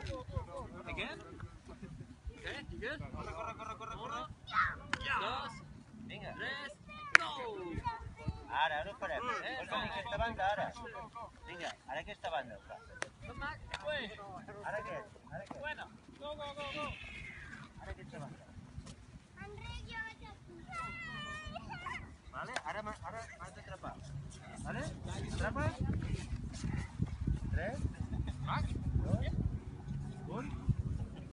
Again? Okay, you good? Corre. 2, Vinga. 3, go! Ara ho farem. Vols venir a aquesta banda, ara? Vinga, ara aquesta banda. Come back, way. Ara aquest.